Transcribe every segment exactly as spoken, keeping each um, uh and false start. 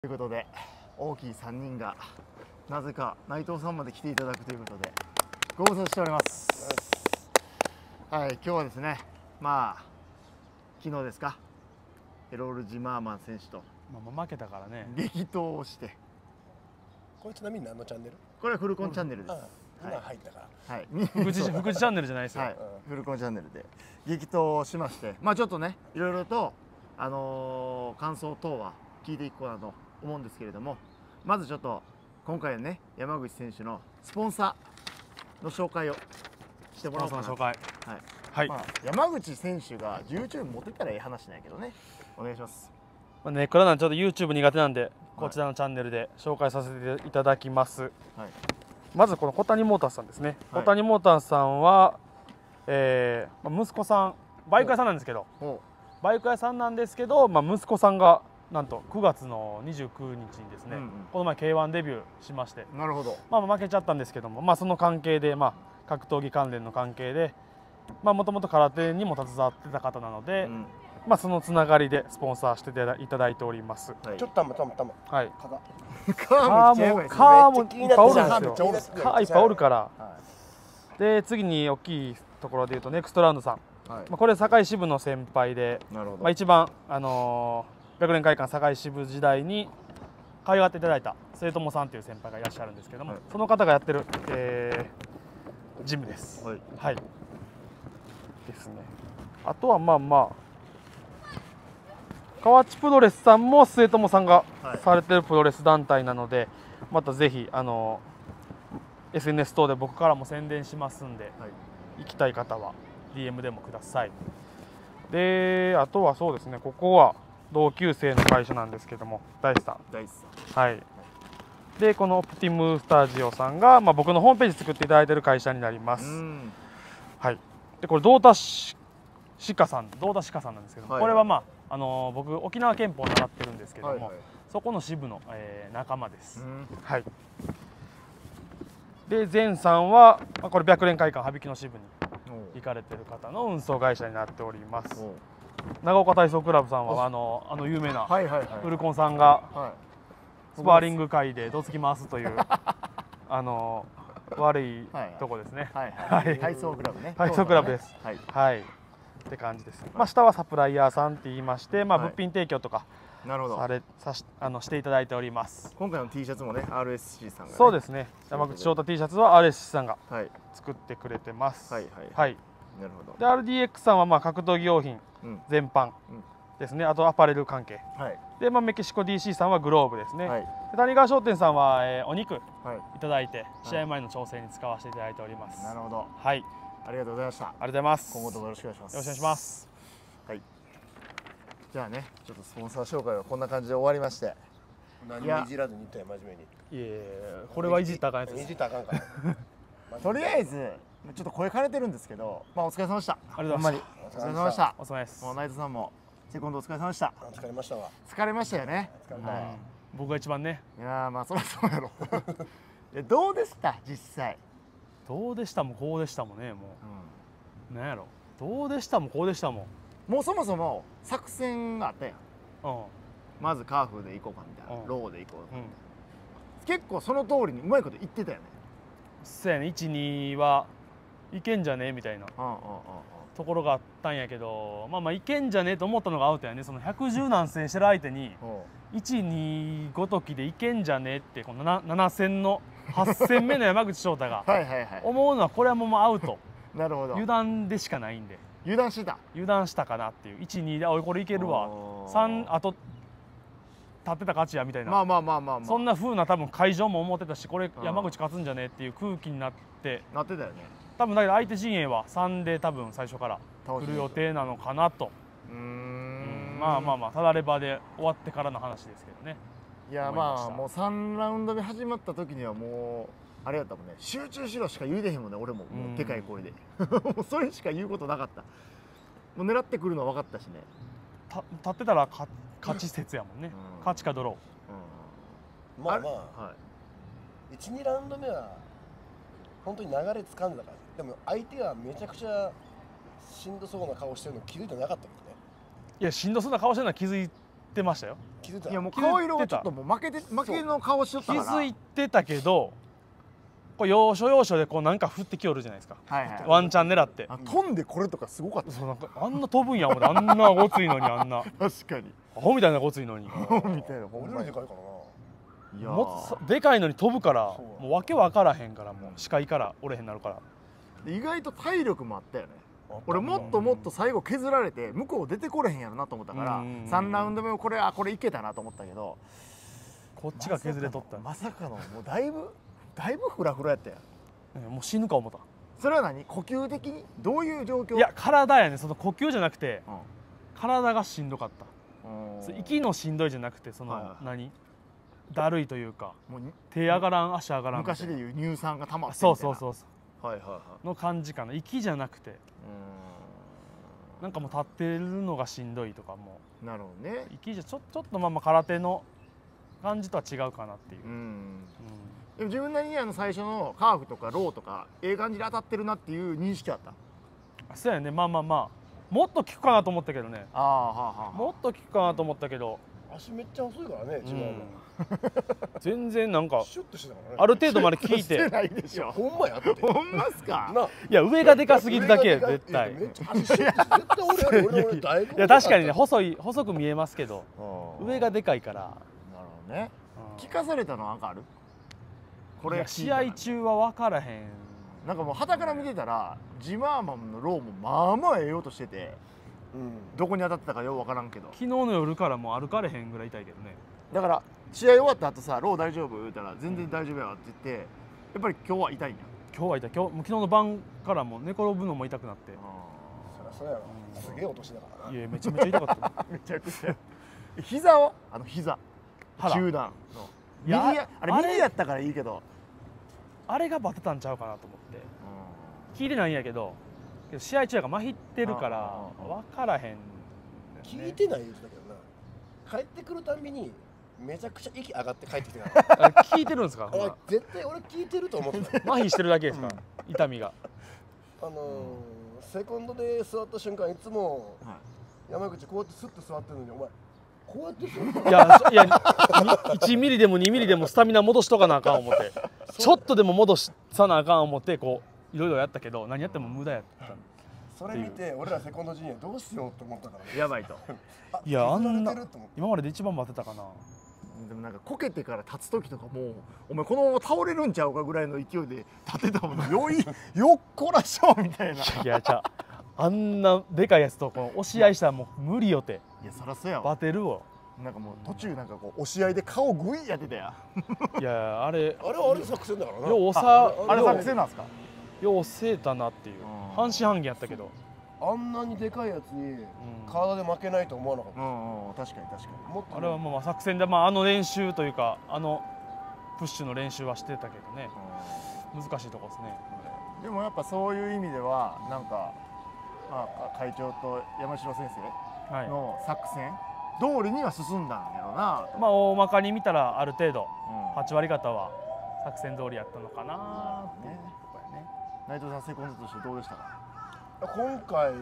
ということで大きいさんにんがなぜか内藤さんまで来ていただくということでご無沙汰しております。はい、今日はですね、まあ昨日ですか、エロール・ジマーマン選手と、 まあ、負けたからね激闘をして、 これちなみに何のチャンネル？ これはフルコンチャンネルです。 今入ったから。 はい、 福地福地チャンネルじゃないですよ。 はい、フルコンチャンネルで激闘をしまして、まあちょっとねいろいろとあのー、感想等は聞いていこうかなと思うんですけれども、まずちょっと今回ね山口選手のスポンサーの紹介をしてもらおうかなと。 紹介。はい。はい。 まあ、山口選手が YouTube 持ってたらええ話なんやけどね。お願いします。 まあね、これなんちょっと YouTube 苦手なんで、こちらのチャンネルで紹介させていただきます。はい。まずこの小谷モータースさんですね。はい、小谷モータースさんは、えー、息子さんバイク屋さんなんですけど、バイク屋さんなんですけど、まあ息子さんがなんとくがつのにじゅうくにちにですね、うんうん、この前 ケーワン デビューしまして、 なるほど、 まあ負けちゃったんですけども、まあ、その関係で、まあ、格闘技関連の関係でもともと空手にも携わってた方なので、うん、まあそのつながりでスポンサーしていただいております。 はい、ちょっとたまたまたま、はい、 カーもカーもいっぱいおるんですよ。カーいっぱいおるから、はい、で次に大きいところでいうとネクストラウンドさん、はい、まあこれ堺支部の先輩で、まあ一番あのー百年会館堺支部時代に可愛がっていただいた末友さんという先輩がいらっしゃるんですけども、はい、その方がやってる、えー、ジムです。はい、はい、ですね。あとはまあまあ河内プロレスさんも末友さんがされてるプロレス団体なので、はい、またぜひあの エスエヌエス 等で僕からも宣伝しますんで、はい、行きたい方は ディーエム でもください。であとはそうですね、ここは同級生の会社なんですけども、大地さん。 大地さん。 はい。で、このオプティムスタジオさんが、まあ、僕のホームページ作っていただいている会社になります。はい。で、これ、道田歯科さん、道田歯科さんなんですけども、はい、これはまあ、あのー、僕、沖縄憲法を習ってるんですけども、はいはい、そこの支部の、えー、仲間です。はい。で、前さんは、まあ、これ、白蓮会館羽曳野支部に行かれてる方の運送会社になっております。長岡体操クラブさんはあのあの有名なフルコンさんがスパーリング界でどつき回すというあの悪いとこですね。 体操クラブね。 体操クラブです。はい、はい、って感じです。まあ下はサプライヤーさんって言いまして、まあ物品提供とかされさしあのしていただいております。 今回の T シャツもね アールエスシー さんが、ね、 そうですね。山口翔太 T シャツは アールエスシー さんが作ってくれてます。はいはいはい。なるほど。で アールディーエックス さんはまあ格闘技用品全般ですね、あとアパレル関係、はい、で、まあ、メキシコ ディーシー さんはグローブですね、はい、で谷川商店さんは、えー、お肉いただいて、はい、試合前の調整に使わせていただいております。 なるほど、 はい、 ありがとうございました。 ありがとうございます。 今後ともよろしくお願いします。 よろしくお願いします。 はい、じゃあね、ちょっとスポンサー紹介はこんな感じで終わりまして、 何もいじらずに言ったよ、真面目に。 いえいえ、これはいじったらあかんやつです。 いじったらあかんから。 とりあえずちょっと声枯れてるんですけど、まあお疲れ様でした。 ありがとうございます。 お疲れ様でした。 お疲れ様です。 もう内藤さんもセコンドお疲れ様でした。 疲れましたわ。 疲れましたよね。 はい。僕が一番ね。 いやまあそりゃそうやろ。どうでした実際。 どうでしたもこうでしたもね、もう。なんやろ。どうでしたもこうでしたも。 もうそもそも作戦があったやん。まずカーフで行こうかみたいな、ローで行こうかみたいな。結構その通りにうまいこと言ってたよね。 そうやね、いち、にはいけんじゃねみたいなところがあったんやけど、まあまあいけんじゃねと思ったのがアウトやね。そのひゃくじゅう何戦してる相手にいち、にごときでいけんじゃねってこのなな戦のはち戦目の山口翔太が思うのはこれはもうアウト。 なるほど。 油断でしかないんで。 油断してた。 油断したかなっていう。いち、にでおいこれいけるわ。さんあと立ってた勝ちやみたいな、 まあまあまあまあまあ、 そんな風な多分会場も思ってたし、これ山口勝つんじゃねっていう空気になってなってたよね。 多分だけど相手陣営はさんで多分最初から来る予定なのかなと。うーん、まあまあまあただレバーで終わってからの話ですけどね。 いやまあもうさんラウンド目始まった時にはもうあれやったもんね、集中しろしか言うてへんもんね。俺ももうでかい声でもうそれしか言うことなかった。もう狙ってくるのは分かったしね。 た立ってたら勝ち説やもんね、うん、勝ちかドロー、うん、まあまあ、はい、いち、にラウンド目は本当に流れ掴んでたから。でも相手はめちゃくちゃしんどそうな顔してるの気づいてなかったけどね。 いやしんどそうな顔してるのは気づいてましたよ。 気づいた。 いやもう顔色はちょっともう負けて負けの顔しとったから。 気づいてたけど、こう要所要所でこうなんか振ってきよるじゃないですか。 はいはい。 ワンチャン狙って。 飛んでこれとかすごかった。 そうなんかあんな飛ぶんや思って、あんなごついのにあんな。 確かに。 アホみたいなごついのに。 アホみたいな。 俺よりでかいからな。 いやもっとでかいのに飛ぶからもう訳分からへんから、もう視界から折れへんなるから。 意外と体力もあったよね。俺もっともっと最後削られて向こう出てこれへんやろなと思ったからさんラウンド目をこれあこれいけたなと思ったけど、 こっちが削れとった。 まさかのもうだいぶだいぶフラフラやったやん。もう死ぬか思った。 それは何呼吸的にどういう状況？ いや体やね、その呼吸じゃなくて、うん、体がしんどかった。息のしんどいじゃなくて、その、はいはい、何だるいというか、もう手上がらん足上がらん昔でいう乳酸が溜まってそうそうそうそうはいはいはいの感じかな。息じゃなくて、うん、なんかもう立ってるのがしんどいとかも。 なるほどね。 息じゃちょちょっとまあまあ空手の感じとは違うかなっていう。うん、うん、 でも自分なりにあの最初のカーフとかローとかええ感じで当たってるなっていう認識あった？ そうやね。まあまあまあもっと効くかなと思ったけどね。 ああ、はあはあ、 もっと効くかなと思ったけど、 足めっちゃ細いからね、違うの。 全然なんかシュッとしてたからね。 ある程度まで効いて。 してないでしょ。 ほんまやって。 ほんますか。 いや上がでかすぎるだけ絶対。 めっちゃ足シュッと絶対俺俺俺だいぶ。 いや確かにね、細い細く見えますけど、上がでかいから。なるほどね。聞かされたのなんかある？ これ試合中は分からへん。 なんかもう傍から見てたらジマーマンのローもまあまあええ音してて、うん、どこに当たってたかよう分からんけど、 昨日の夜からもう歩かれへんぐらい痛いけどね。 だから試合終わった後さ、ロー大丈夫言うたら全然大丈夫やわって言って、やっぱり今日は痛いんや。 今日は痛い。今日もう昨日の晩からもう寝転ぶのも痛くなって。 そりゃそうやろ、うん、すげえ音してたからな。 いやめちゃめちゃ痛かっためちゃくちゃ膝はあの膝中段の右やあれ右やったからいいけど、 あれがバテたんちゃうかなと思って。聞いてないんやけど、試合中が麻痺ってるから分からへん、ね、 聞いてない言うてたけどな。帰ってくるたびにめちゃくちゃ息上がって帰ってきてたから。 聞いてるんですか？ 絶対俺聞いてると思ってた。 麻痺してるだけですか、うん、痛みが。 あのー、セコンドで座った瞬間いつも山口こうやってスッと座ってるのに、お前こうやって座ってる。いやいやいちミリでもにミリでもスタミナ戻しとかなあかん思ってちょっとでも戻さなあかん思ってこういろいろやったけど、何やっても無駄やった。 それ見て俺らセコンドジュニアどうしようって思ったから、ね、 やばいと。 いやあんな今までで一番待ってたかな。 でもなんかこけてから立つ時とかもうお前このまま倒れるんちゃうかぐらいの勢いで立てたものよいよっこらしょみたいな。 いやちゃあんなでかいやつとこの押し合いしたらもう無理よて。 いやそらそうやわ。 バテるわ。 なんかもう途中なんかこう押し合いで顔グイやってたや。 いやあれあれはあれ作戦だからな。 よう押さあれ作戦なんですか。 よう押せたなっていう半信半疑やったけど、 あんなにでかいやつに体で負けないと思わなかった。 うんうん、確かに確かに。 もっとあれはまあ作戦で、まあ、あの練習というかあのプッシュの練習はしてたけどね、難しいとこですね。 でもやっぱそういう意味ではなんか、まあ、会長と山城先生の作戦通りには進んだんやろうな。 まあ大まかに見たらある程度はち割方は作戦通りやったのかなっていうところやね。 内藤さんセコンドとしてどうでしたか？ 今回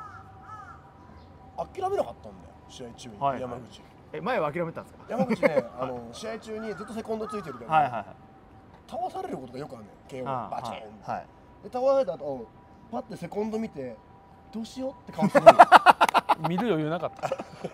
諦めなかったんだよ試合中に、はい、山口。 え前は諦めたんですか？ 山口ねあの試合中にずっとセコンドついてるけど、はいはいはい、倒されることがよくあるねん。ケーオー バチン、はいはい、で倒された後パッてセコンド見てどうしようって顔するの見る余裕なかった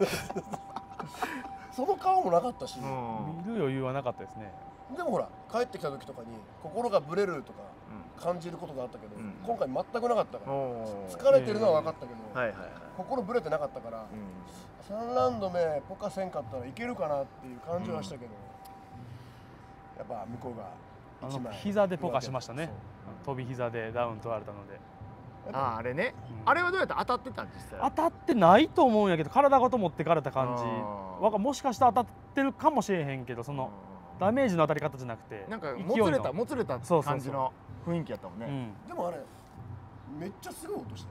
その顔もなかったし、 見る余裕はなかったですね。 でもほら帰ってきた時とかに心がブレるとか感じることがあったけど、うん、今回全くなかったから疲れてるのは分かったけど、はいはいはい、心ブレてなかったから、うん、さんラウンド目ポカせんかったらいけるかなっていう感じはしたけど、うん、やっぱ向こうがいちまい膝でポカしましたね。飛び膝でダウン取られたので。 ああ、あれね、うん、あれはどうやって当たってたん実際？ 当たってないと思うんやけど体ごと持ってかれた感じわかもしかしたら当たってるかもしれへんけど、そのダメージの当たり方じゃなくてなんかもつれたもつれた感じの雰囲気やったもんね。 うん、でもあれめっちゃすぐ音した。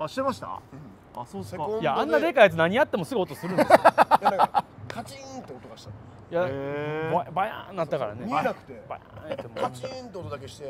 あしてました？うん、あそうっすか。 いやあんなでかいやつ何やってもすぐ音するんですよ。いやなんかカチンって音がした。 いやバヤーンなったからね。 見えなくてバヤーンってカチンって音だけして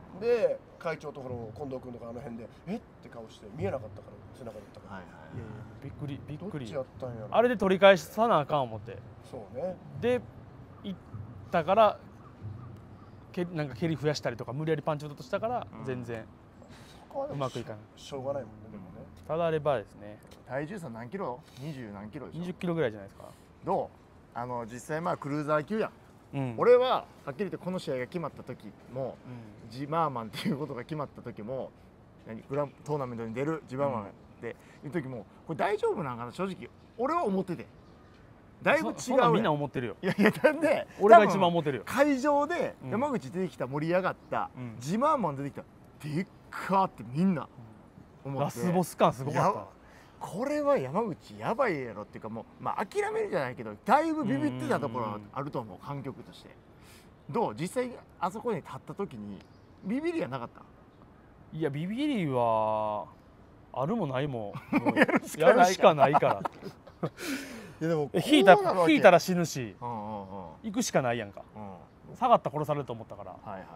で会長とこの近藤君とかあの辺でえって顔して見えなかったから背中だったから、はいはい、 びっくりびっくり。 どっちやったんやろ。 あれで取り返さなあかん思って。 そうね。 で行ったからけなんか蹴り増やしたりとか無理やりパンチ打とうとしたから全然うまくいかない。 しょうがないもんね。でもね。 ただレバーですね。 体重差何キロ？二十何キロでしょ？ 二十キロぐらいじゃないですか。 どう？あの実際まあクルーザー級やん。うん、俺ははっきり言ってこの試合が決まった時も、うん、ジマーマンっていうことが決まった時も何グラントーナメントに出るジマーマンっていう時もこれ大丈夫なんかな正直俺は思っててだいぶ違う。 そんなみんな思ってるよ。 いやいやなんで俺が一番思ってるよ。 会場で山口出てきた盛り上がった、うん、ジマーマン出てきたでっかーってみんな思って、 ラスボス感すごかった。 これは山口やばいやろっていうかもう、まあ、諦めるじゃないけどだいぶビビってたところはあると思う観客として。どう実際あそこに立った時にビビりはなかった？ いやビビりはあるもないももうやるしかないからいやでも引いた引いたら死ぬし、うんうんうん、行くしかないやんか、うん、下がったら殺されると思ったから、はいはいはい、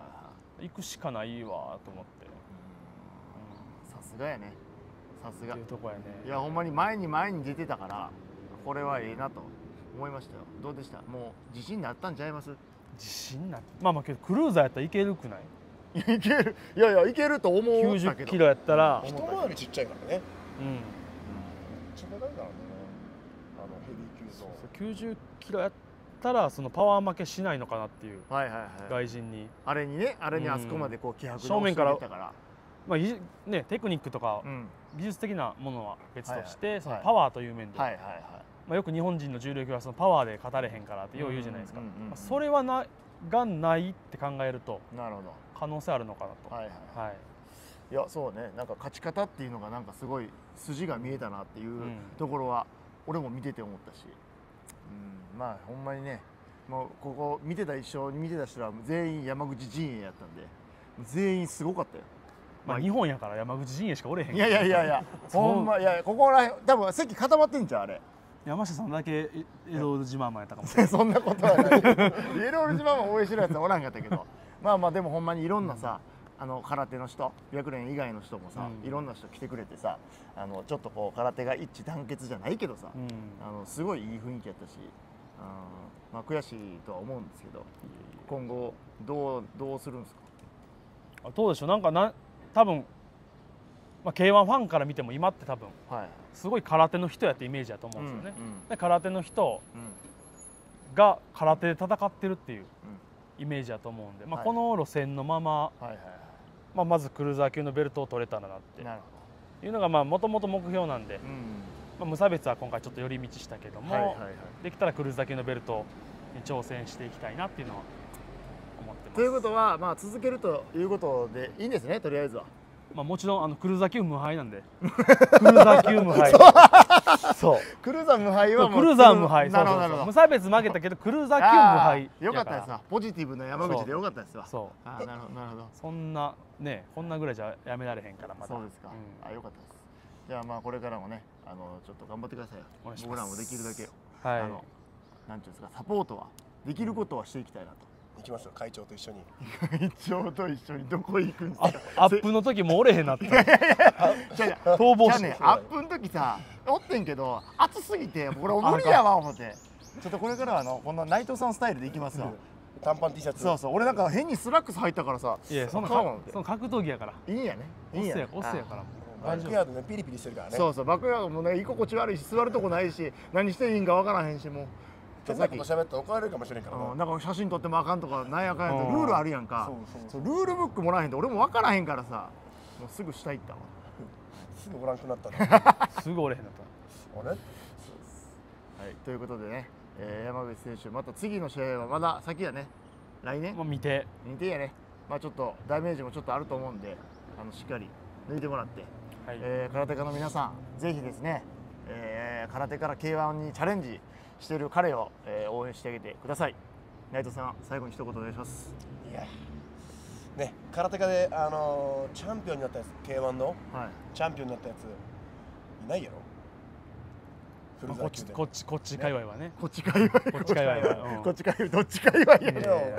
行くしかないわと思って。 さすがやねさすが。 っていうとこやね。 いやほんまに前に前に出てたからこれはええなと思いましたよ。どうでした？もう自信になったんちゃいます？ 自信なってまあまあけどクルーザーやったらいけるくない？ いける。いやいやいけると思う。 きゅうじゅっキロやったら一回りちっちゃいからね。うん。めっちゃでかいからね。あのヘビー級の。 きゅうじゅっキロやったらそのパワー負けしないのかなっていう。 はいはいはい。 外人に。 あれにねあれにあそこまでこう気迫正面から。まあねテクニックとか技術的なものは別としてそのパワーという面で。はいはいはい。まあよく日本人の重量級はそのパワーで勝たれへんからってよう言うじゃないですか。それはながないって考えるとなるほど可能性あるのかなと。はいはいはい。 いやそうねなんか勝ち方っていうのがなんかすごい筋が見えたなっていうところは俺も見てて思ったし、うん、まあほんまにねもうここ見てた一緒に見てた人は全員山口陣営やったんで全員すごかったよ。 まあ日本やから山口陣営しかおれへん。 いやいやいやいやほんまいやここら辺多分席固まってんじゃんあれ。 山下さんだけエロール島マンやったかもしれない。 そんなことはない。エロール島マン応援してるやつはおらんかったけどまあまあでもほんまにいろんなさ、うん、あの空手の人白蓮以外の人もさ、うん、いろんな人来てくれてさあのちょっとこう空手が一致団結じゃないけどさ、うん、あのすごいいい雰囲気やったしあ、まあ、悔しいとは思うんですけど今後どうどうするんですか？ あどうでしょうなんかな多分まあ、ケーワン ファンから見ても今って多分、はい、すごい空手の人やってイメージだと思うんですよね。うんうん、で空手の人が空手で戦ってるっていうイメージだと思うんで、まあ、この路線のまま、まあ、まずクルーザー級のベルトを取れたらなっていうのがもともと目標なんで、うんまあ、無差別は今回ちょっと寄り道したけども、はいはいはい、できたらクルーザー級のベルトに挑戦していきたいなっていうのは思ってます。 ということは、まあ、続けるということでいいんですねとりあえずは。 まあもちろんあのクルーザー級無敗なんでクルーザー級無敗そうクルーザー無敗はもうクルーザー無敗そうそうそう無差別負けたけどクルーザー級無敗よかったですわポジティブな山口でよかったですわ。 そうあなるほどなるほどそんなねこんなぐらいじゃやめられへんからまた。 そうですか、うん、あよかったです。じゃあまあこれからもねあのちょっと頑張ってくださいよ。僕らもできるだけはいあのなんていうんですかサポートはできることはしていきたいなと。 行きましょう会長と一緒に。 会長と一緒にどこ行くんですか？ アップの時もおれへんなって逃亡してねアップの時さおってんけど暑すぎてこれ無理やわ思ってちょっとこれからはあのこんな内藤さんスタイルで行きますわ。 短パン T シャツ。 そうそう俺なんか変にスラックス入ったからさいやそんなその格闘技やからいいんやねいいんやオスやからバックヤードねピリピリしてるからね。 そうそうバックヤードもね居心地悪いし座るとこないし何していいんかわからへんしもう変なこと喋ったら怒られるかもしれんからな。 なんか写真撮ってもあかんとかなんやかんやとルールあるやんか。ルールブックもらえへんと俺も分からへんからさもうすぐ下行ったわ。 すぐおらんくなったなすぐおれへんなったあれ。はいということでね、えー、山口選手また次の試合はまだ先やね来年もう見て見てやね。まあちょっとダメージもちょっとあると思うんであのしっかり抜いてもらって、はいえー、空手家の皆さんぜひですね、えー、空手から ケーワン にチャレンジしている彼を、えー、応援してあげてください。内藤さん最後に一言お願いします。 いやね空手家で、あのー、チャンピオンになったやつ ケーワン の、はい、チャンピオンになったやついないやろ。 まあ、こっちこっちこっち界隈はねこっち界隈こっち界隈はこっち界隈どっち界隈やろ。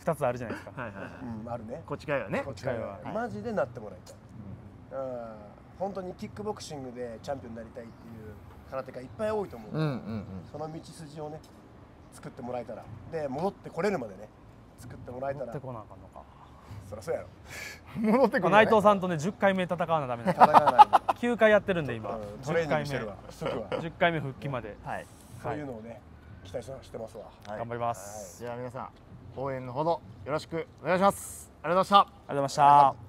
ふたつあるじゃないですか。 はいはいはい、うん、あるね。 こっち側はね。 こっち側はマジでなってもらいたい。うん、本当にキックボクシングでチャンピオンになりたいっていう空手家いっぱい多いと思う。その道筋をね作ってもらえたら、で戻ってこれるまでね作ってもらえたら。 戻ってこなあかんのか。 そりゃそうやろ。 戻ってこない。内藤さんとねじゅっかいめ戦わなダメなんです。戦わない。きゅうかいやってるんで今。 トレーニングしてるわ。 じゅっかいめ復帰まで。 はい。そういうのをね期待してますわ。 頑張ります。 じゃあ皆さん応援のほどよろしくお願いします。ありがとうございました。 ありがとうございました。